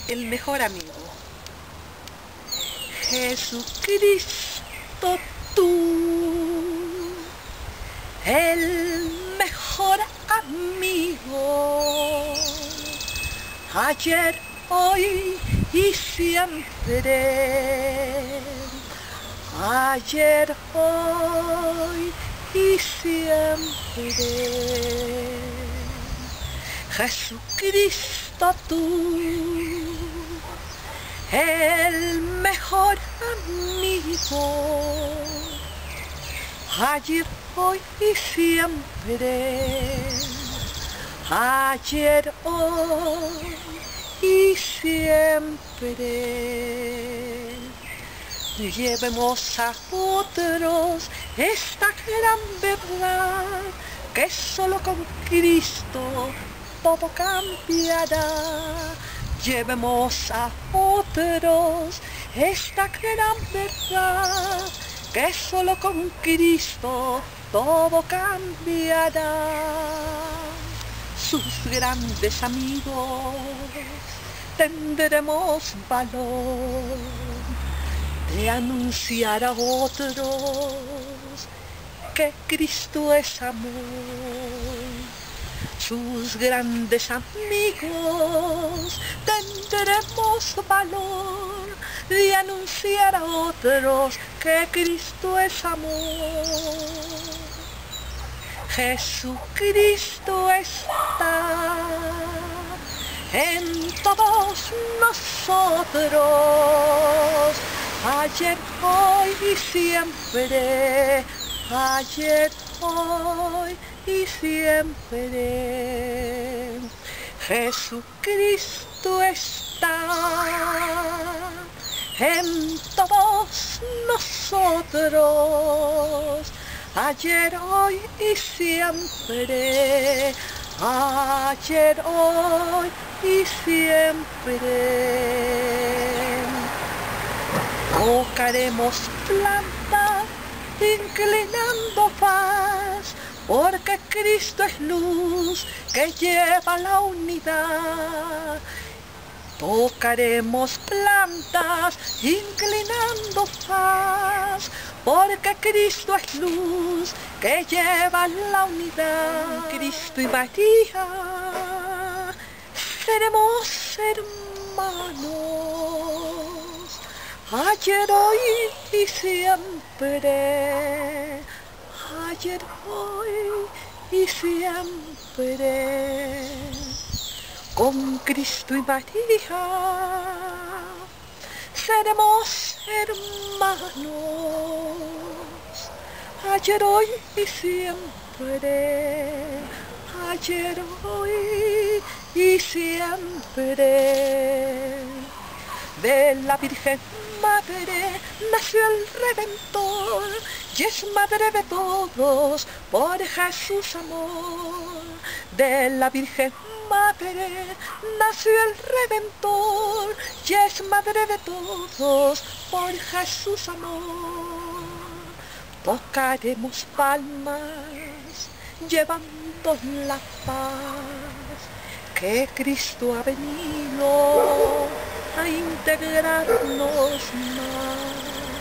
el mejor amigo. Jesucristo, tú, el mejor amigo, ayer, hoy y siempre, ayer, hoy y siempre. Jesucristo, tú, el mejor amigo, ayer, hoy y siempre, ayer, hoy y siempre. Llevemos a otros esta gran verdad, que solo con Cristo todo cambiará. Llevemos a otros esta gran verdad, que solo con Cristo todo cambiará. Sus grandes amigos tendremos valor de anunciar a otros que Cristo es amor. Sus grandes amigos tendremos valor de anunciar a otros que Cristo es amor. Jesucristo está en todos nosotros, ayer, hoy y siempre, ayer, hoy y siempre. Jesucristo está en todos nosotros, ayer, hoy y siempre, ayer, hoy y siempre. Tocaremos planta inclinando faz, porque Cristo es luz que lleva la unidad. Tocaremos plantas inclinando faz, porque Cristo es luz que lleva la unidad. Cristo y María seremos hermanos, ayer, hoy y siempre, ayer, hoy y siempre. Con Cristo y María seremos hermanos, ayer, hoy y siempre, ayer, hoy y siempre. De la Virgen Madre nació el Redentor, y es madre de todos por Jesús amor. De la Virgen Madre nació el Redentor, y es madre de todos por Jesús amor. Tocaremos palmas llevando la paz, que Cristo ha venido a integrarnos más.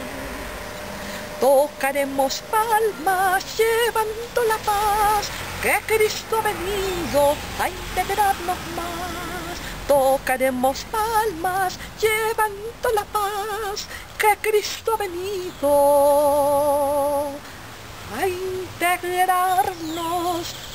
Tocaremos palmas llevando la paz, que Cristo ha venido a integrarnos más. Tocaremos palmas llevando la paz, que Cristo ha venido a integrarnos